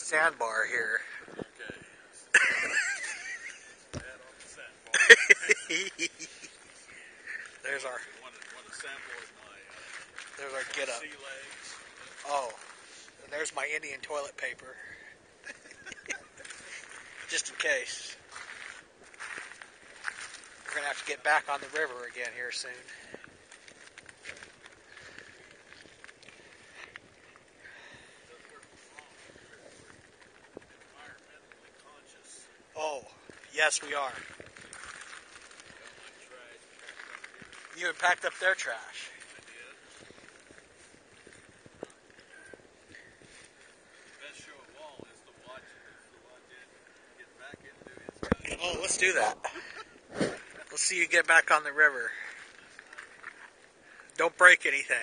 Sandbar here. Okay. Add on the sandbar. There's our. Want to sample of my There's our get up. sea legs. Oh, and there's my Indian toilet paper. Just in case. We're gonna have to get back on the river again here soon. Oh, yes we are. You had packed up their trash. Oh, let's do that. Let's see you get back on the river. Don't break anything.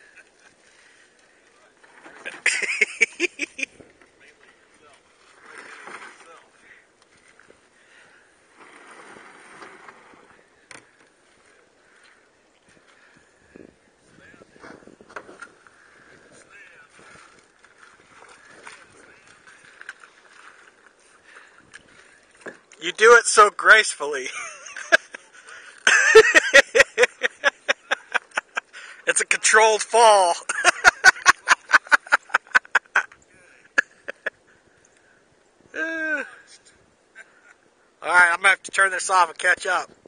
You do it so gracefully. It's a controlled fall. Alright, I'm going to have to turn this off and catch up.